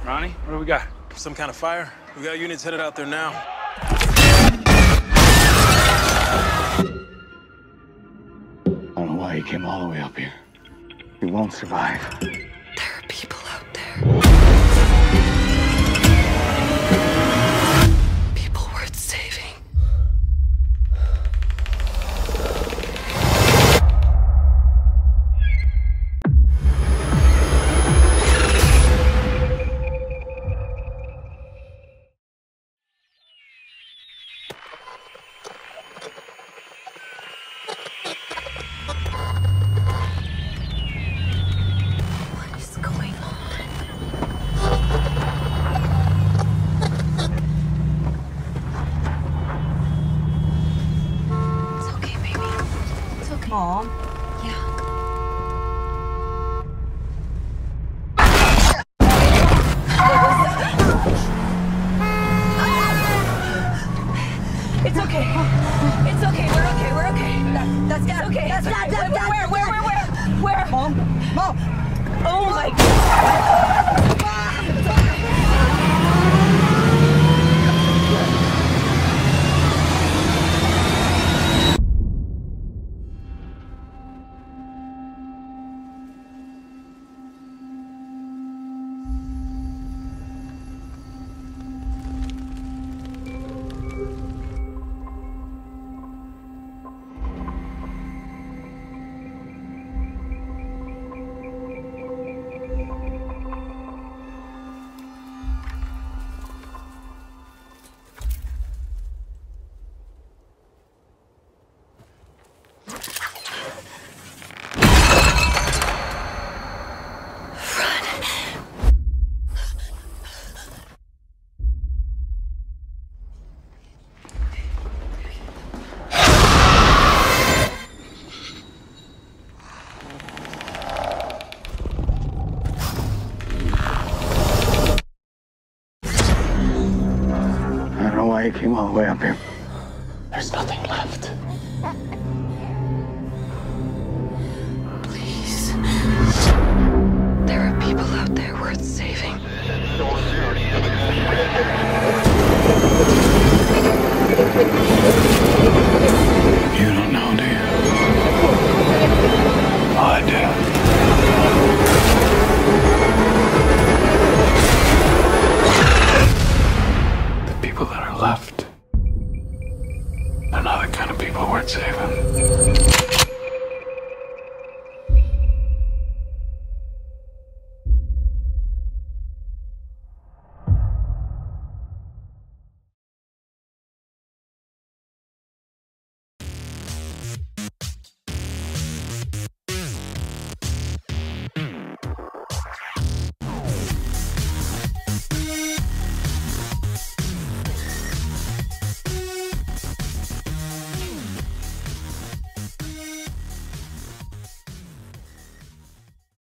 Ronnie, what do we got? Some kind of fire. We got units headed out there now. I don't know why he came all the way up here. He won't survive. There are people out there. People worth saving. Mom? Yeah. It's okay. It's okay. We're okay. We're okay. That's Dad. Okay. That's Dad. Where? Mom? Oh my God. I don't know why he came all the way up here. There's nothing.